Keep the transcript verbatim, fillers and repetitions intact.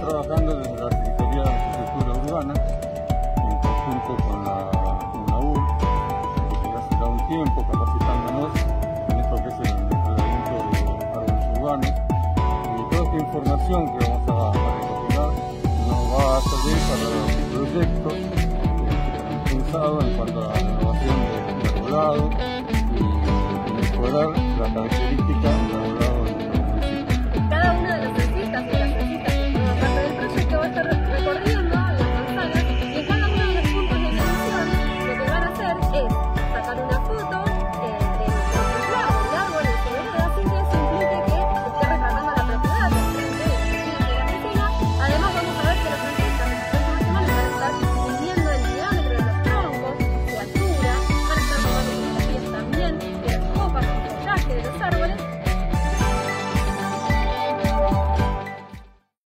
trabajando desde la Secretaría de Infraestructura Urbana, en conjunto con la UNAUR, desde hace ya un tiempo capacitándonos en esto que es el entrenamiento de árboles urbanos. Y toda esta información que vamos a, a recopilar nos va a servir para proyectos eh, pensados en cuanto a la renovación de, de arbolado y, y mejorar la característica